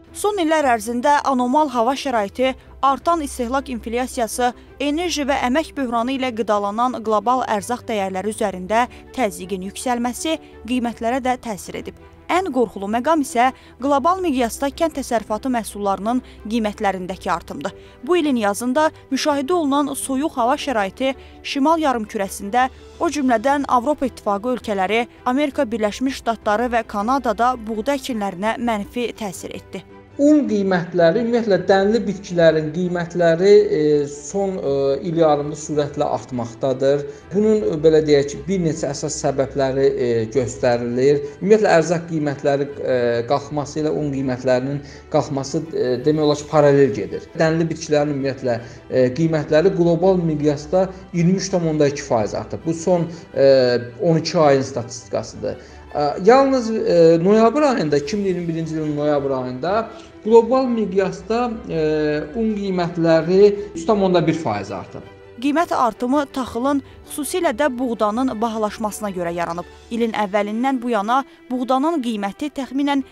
Son illər ərzində anormal hava şəraiti, artan istehlak inflyasiyası, enerji və əmək böhranı ilə qidalanan qlobal ərzaq dəyərləri üzərində təzyiqin yüksəlməsi qiymətlərə də təsir edib. Ən qorxulu məqam isə qlobal miqyasda kənd təsərrüfatı məhsullarının qiymətlərindəki artımdır. Bu ilin yazında müşahidə olunan soyuq hava şəraiti şimal yarımkürəsində, o cümlədən Avropa İttifaqı ölkələri, Amerika Birləşmiş Ştatları və Kanadada buğda əkinlərinə mənfi təsir etdi. Un qiymətləri, ümumiyyətlə dənli bitkilərin qiymətləri son il yarımda sürətlə artmaqdadır. Bunun belə deyək ki, bir neçə əsas səbəbləri göstərilir. Ümumiyyətlə ərzaq qiymətləri qalxması ilə un qiymətlərinin qalxması demək olar ki, paralel gedir. Dənli bitkilərin ümumiyyətlə qiymətləri qlobal miqyasda 23,2% artıb. Bu son 12 ayın statistikasıdır. Yalnız noyabr ayında, 2021-ci ilin noyabr ayında qlobal miqyasda un qiymətləri 3,1% artıb. Qiymət artımı taxılın, xüsusilə də buğdanın bahalaşmasına görə yaranıb. İlin əvvəlindən bu yana buğdanın qiyməti təxminən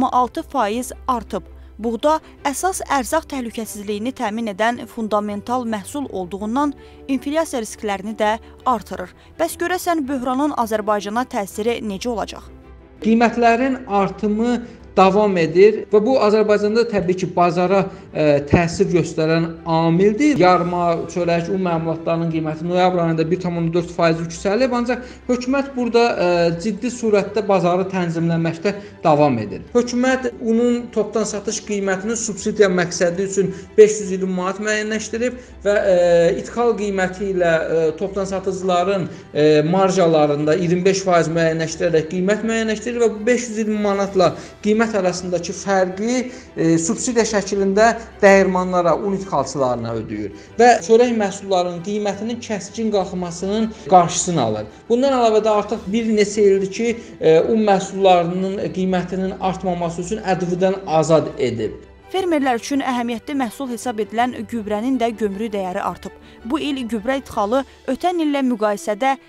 26% artıb. Buğda əsas ərzaq təhlükəsizliyini təmin edən fundamental məhsul olduğundan inflyasiya risklərini də artırır. Bəs görəsən böhranın Azərbaycana təsiri necə olacaq? Qiymətlərin artımı davam edir və bu Azərbaycanda təbii ki, bazara təsir göstərən amildir. Yarma, çörək, un məmulatlarının qiyməti noyabr ayında 1,4% yüksəlib, ancaq hökumət burada ciddi surətdə bazarı tənzimləməkdə davam edir. Hökumət unun topdan satış qiymətini subsidiya məqsədi üçün 520 manat müəyyənləşdirib və ithal qiyməti ilə topdan satıcıların marjalarında 25% müəyyənləşdirərək qiymət müəyyənləşdirir və bu 520 manatla qiymət arasındakı fərqi subsidiya şəklində dəyirmanlara, un idxalçılarına ödəyir və çörək məhsullarının qiymətinin kəskin qalxmasının qarşısını alır. Bundan əlavə də artıq bir neçə ildir ki, un məhsullarının qiymətinin artmaması üçün ƏDV-dən azad edib. Fermerlər üçün əhəmiyyətli məhsul hesab edilən gübrənin də gömrük dəyəri artıb. Bu il gübrə idxalı ötən illə müqayisədə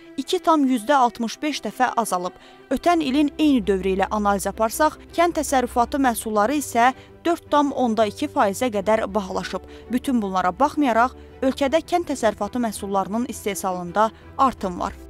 2,65 dəfə azalıb. Ötən ilin eyni dövrü ilə analiz aparsaq, kənd təsərrüfatı məhsulları isə 4,2%-ə qədər bahalaşıb. Bütün bunlara baxmayaraq, ölkədə kənd təsərrüfatı məhsullarının istehsalında artım var.